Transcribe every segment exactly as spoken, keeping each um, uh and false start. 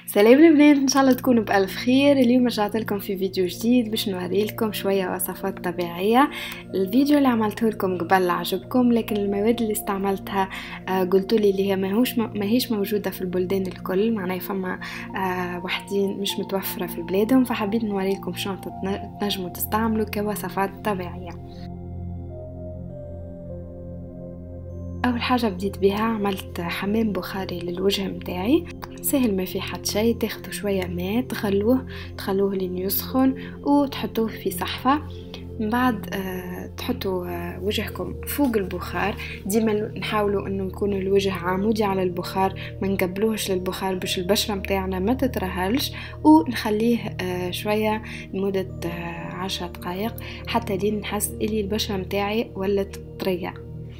سلام البنات، ان شاء الله تكونوا بألف خير. اليوم رجعت لكم في فيديو جديد باش نوري لكم شويه وصفات طبيعيه. الفيديو اللي عملته لكم قبل عجبكم، لكن المواد اللي استعملتها آه قلتوا لي اللي هي ماهوش ما هيش موجوده في البلدان الكل، معناها فما آه وحدين مش متوفره في بلادهم، فحبيت نوري لكم شلون تنجموا تستعملوا كوصفات طبيعيه. اول حاجه بديت بها عملت حمام بخاري للوجه متاعي، سهل ما في حد شيء. تاخذوا شويه ماء تخلوه تخلوه لين يسخن وتحطوه في صحفه. من بعد آه تحطوا آه وجهكم فوق البخار. ديما نحاولوا انه يكون الوجه عمودي على البخار، ما نقبلوهش للبخار باش البشره متاعنا ما تترهلش، ونخليه آه شويه لمده آه عشر دقائق حتى لين نحس اللي البشره متاعي ولت طريه.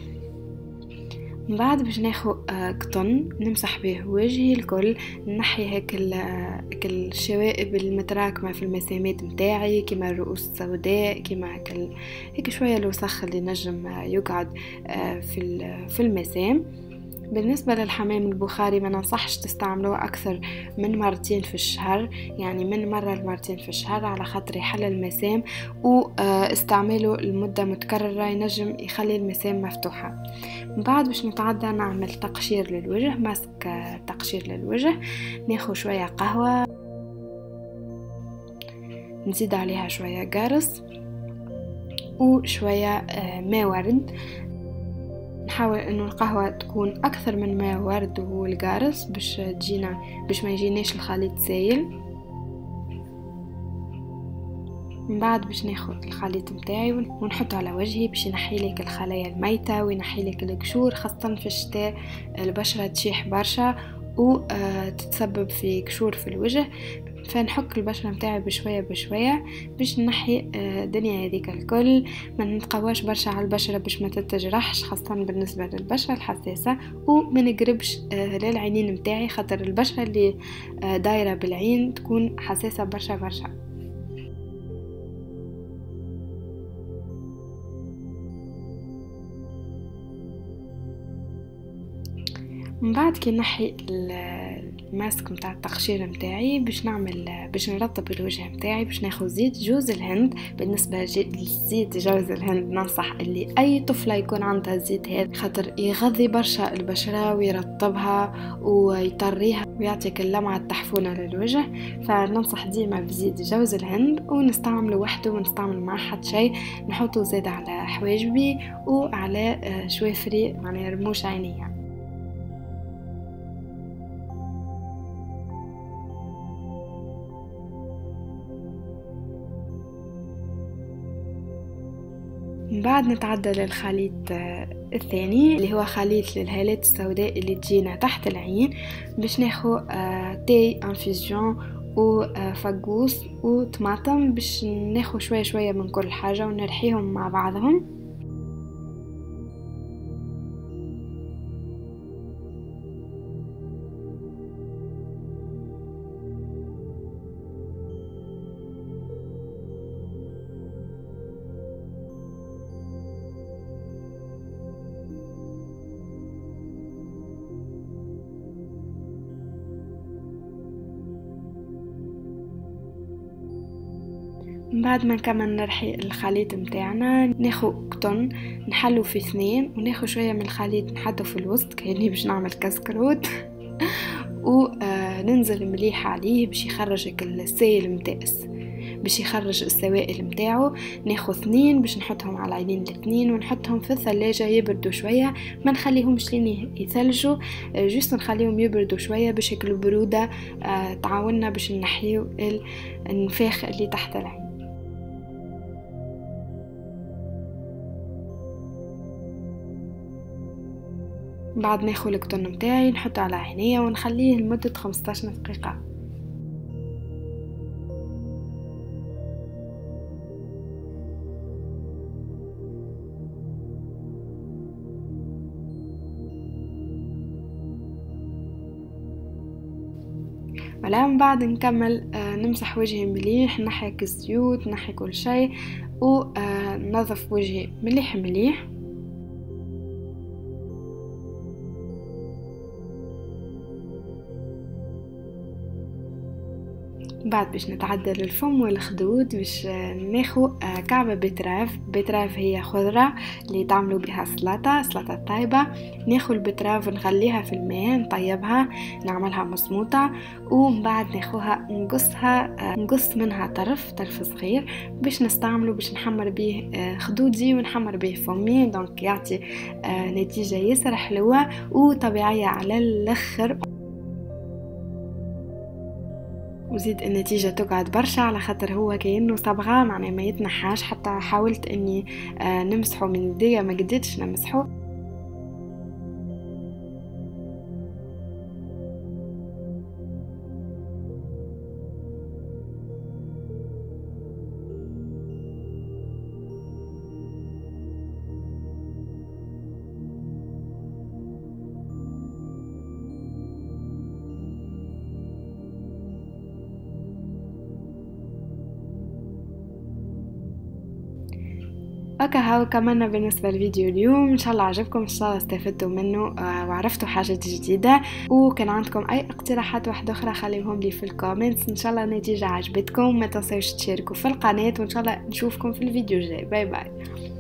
من بعد باش ناخذ قطن نمسح به وجهي الكل، نحي هيك الشوائب المتراكمه في المسامات متاعي كيما الرؤوس السوداء، كيما هيك هيك شويه الوسخ اللي نجم يقعد في في المسام. بالنسبة للحمام البخاري ما ننصحش تستعملوه أكثر من مرتين في الشهر، يعني من مرة لمرتين في الشهر، على خاطر يحل المسام، واستعماله لمدة متكررة ينجم يخلي المسام مفتوحة. من بعد باش نتعدى نعمل تقشير للوجه، ماسك تقشير للوجه. ناخذ شوية قهوة نزيد عليها شوية قارص وشوية ماء ورد. نحاول انه القهوة تكون اكثر من ماء ورد والقارص باش تجينا باش ما يجيناش الخليط سايل. من بعد باش ناخذ الخليط متاعي ونحطه على وجهي باش ينحي لك الخلايا الميتة وينحي لك القشور، خاصة في الشتاء البشرة تشيح برشا وتتسبب في قشور في الوجه، فنحك البشرة متاعي بشوية بشوية باش نحي الدنيا هذيك الكل. ما نتقواش برشا على البشرة باش ما تتجرحش، خاصة بالنسبة للبشرة الحساسة، وما نقربش للعينين متاعي خاطر البشرة اللي دايرة بالعين تكون حساسة برشا برشا. من بعد كي نحي الماسك متاع التقشير متاعي باش نعمل باش نرطب الوجه متاعي، باش ناخذ زيت جوز الهند. بالنسبه لزيت جوز الهند ننصح اللي اي طفله يكون عندها الزيت هذا، خاطر يغذي برشا البشره ويرطبها ويطريها ويعطيك اللمعه التحفونه للوجه، فننصح ديما بزيت جوز الهند ونستعمله وحده ونستعمل معه حد شيء. نحطه زيد على حواجبي وعلى شوافري معناها رموش عينيا. من بعد نتعدى للخليط الثاني اللي هو خليط للهالات السوداء اللي تجينا تحت العين. باش ناخذ تاي انفيزيون وفقوس وطماطم، باش ناخذ شويه شويه من كل حاجه ونرحيهم مع بعضهم. من بعد ما نكمل نرحي الخليط متاعنا ناخذ قطن نحلو في اثنين وناخذ شويه من الخليط نحطه في الوسط كأني باش نعمل كسكروت وننزل مليح عليه باش يخرج السائل متاعس، باش يخرج السوائل متاعه. ناخذ اثنين باش نحطهم على العينين الاثنين ونحطهم في الثلاجه يبردوا شويه، ما نخليهمش لين يثلجوا، جوست نخليهم يبردوا شويه باش هيك البروده تعاوننا باش نحيو النفاخ اللي تحت العين. بعد ناخذ القطن متاعي نحطه على عينيا ونخليه لمدة خمسة عشر دقيقة. ولا من بعد نكمل آه نمسح وجهي مليح، نحي الزيوت نحي كل شيء وننظف وجهي مليح مليح. بعد باش نتعدل الفم والخدود باش ناخو كعبة بتراف. بتراف هي خضرة اللي تعملوا بها سلطة سلطة طيبة. ناخو البتراف ونغليها في الماء، نطيبها، نعملها مسموطة، ومن بعد ناخوها نقصها نقص منها طرف طرف صغير باش نستعمله باش نحمر به خدودي ونحمر به فمي. دونك يعطي نتيجة ياسر حلوة وطبيعية على الاخر، وزيد النتيجة تقعد برشا على خاطر هو كأنه صبغة، معناه ما يتنحاش. حتى حاولت اني نمسحه من يديا ما قدرتش نمسحه. هكا هاو كملنا بالنسبة للفيديو اليوم. ان شاء الله عجبكم، ان شاء الله استفدتوا منه وعرفتوا حاجات جديدة. وكان عندكم اي اقتراحات واحدة اخرى خليهم لي في الكومنتس. ان شاء الله النتيجة عجبتكم، ما تنسوش تشاركوا في القناة، وان شاء الله نشوفكم في الفيديو الجاي. باي باي.